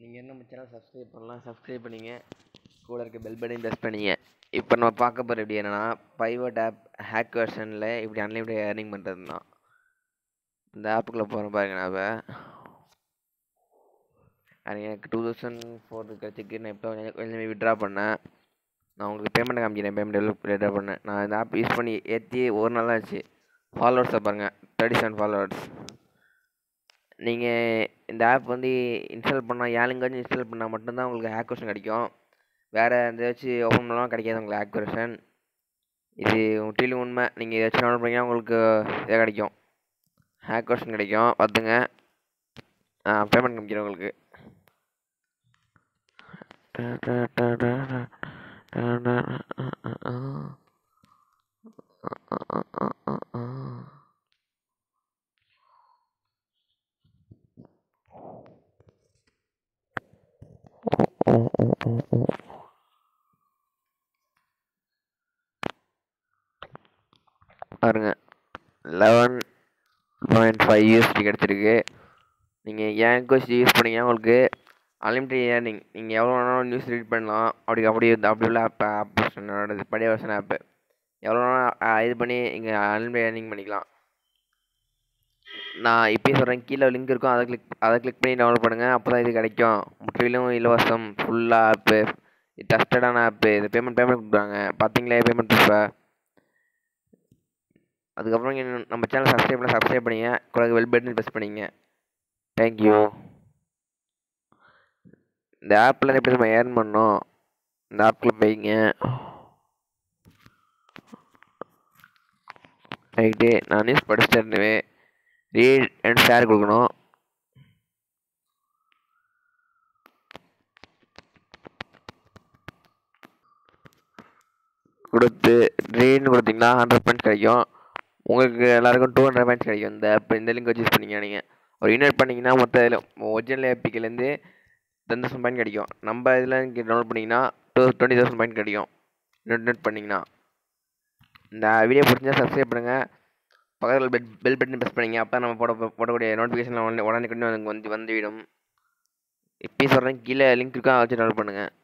நீங்கள் என்ன நம்ம சேனல் சப்ஸ்கிரைப் பண்ணலாம், சப்ஸ்கிரைப் பண்ணிங்க, கூட இருக்க பெல் பட்டன் ப்ரெஸ் பண்ணிங்க. இப்போ நம்ம பார்க்க போகிற எப்படி என்னென்னா, பைவட் ஆப் ஹேக் வெர்ஷனில் இப்படி அன்லிமிட்டட் ஏர்னிங் பண்ணுறது தான். இந்த ஆப்புக்குள்ளே போகிறோம் பாருங்க. நான் எனக்கு 2004 கிடச்சிக்கு. நான் இப்போ கொஞ்சம் விட்ரா பண்ணேன். நான் உங்களுக்கு பேமெண்ட் காமிக்கிறேன். பேமெண்ட் விட்ரா பண்ணேன். நான் இந்த ஆப் யூஸ் பண்ணி ஏற்றி ஒரு நாள் ஆச்சு. ஃபாலோவர்ஸை பாருங்கள், 37 ஃபாலோவர்ஸ். நீங்கள் இந்த ஆப் இன்ஸ்டால் பண்ணால் ஏழுங்காச்சும் இன்ஸ்டால் பண்ணால் மட்டும்தான் உங்களுக்கு ஹேக் வெர்ஷன் கிடைக்கும். வேறு எதாச்சும் ஓப்பன் பண்ணலாம் கிடைக்காது உங்களுக்கு ஹேக் வெர்ஷன். இது முற்றிலும் உண்மை. நீங்கள் ஏதாச்சும் டவுன்லோட் பண்ணிங்கன்னா உங்களுக்கு இதாக கிடைக்கும், ஹேக் வெர்ஷன் கிடைக்கும். பார்த்துங்க, பேமெண்ட் காமிக்கிறேன் உங்களுக்கு. பாருங்க, 11.5 USD கிடச்சிருக்கு. நீங்கள் ஏன் கோச்சு யூஸ் பண்ணிங்கன்னா உங்களுக்கு அன்லிமிட்டட் ஏர்னிங். நீங்கள் எவ்வளோ வேணாலும் நியூஸ் ரீட் பண்ணலாம். அப்படி உள்ள ஆப் வெர்ஷனோட பழைய வெர்ஷன் ஆப்பு எவ்வளோ வேணாலும் இது பண்ணி இங்கே அன்லிமிட்டட் ஏர்னிங் பண்ணிக்கலாம். நான் இப்போயே சொல்கிறேன், கீழே லிங்க் இருக்கும், அதை கிளிக் பண்ணி டவுன்லோட் பண்ணுங்கள். அப்போ தான் இது கிடைக்கும். முற்றிலும் இலவசம், ஃபுல்லாக ஆப்பு, ட்ரஸ்டடான ஆப்பு. இது பேமெண்ட் கொடுக்குறாங்க. பார்த்தீங்களே பேமெண்ட் ப்ரூஃபை. அதுக்கப்புறம் நம்ம சேனல் சப்ஸ்கிரைப் பண்ணிங்க, கூட பெல் பட்டன் ப்ரெஸ் பண்ணிங்க. தேங்க்யூ. இந்த ஆப்பில் எப்படி நம்ம ஏர்ன் பண்ணோம், இந்த ஆப்பில் போய்ங்க. ரைட்டு, நான் நியூஸ் படிச்சுட்டு இருந்தேன். ரீட் அண்ட் ஷேர் கொடுக்கணும். கொடுத்து ரீட்னு கொடுத்தீங்கன்னா 100 பாயிண்ட்ஸ் கிடைக்கும். உங்களுக்கு எல்லாருக்கும் 200 பாயிண்ட்ஸ் கிடைக்கும். இந்த ஆப் இந்த லிங்க் வச்சு யூஸ் பண்ணிங்க. நீங்கள் ஒரு இன்வைட் பண்ணிங்கன்னா மொத்தம் இதில் ஒரிஜினல் ஏபிக்கிலேருந்து 10,000 பாயிண்ட் கிடைக்கும். நம்ம இதில் இங்கே டவுன்லோட் பண்ணிங்கன்னா 20,000 பாயிண்ட் கிடைக்கும். நோட் பண்ணிங்கன்னா. இந்த வீடியோ பிடிச்சிருந்தா சப்ஸ்கிரைப் பண்ணுங்கள், பக்கத்தில் பெல் பட்டன் ப்ரெஸ் பண்ணிங்க. அப்போ நம்ம போடக்கூடிய நோட்டிஃபிகேஷன் உடனே வந்துவிடும். இப்போயும் சொல்கிறேன், கீழே லிங்க் இருக்கா, வச்சு டவுன்லோட் பண்ணுங்கள்.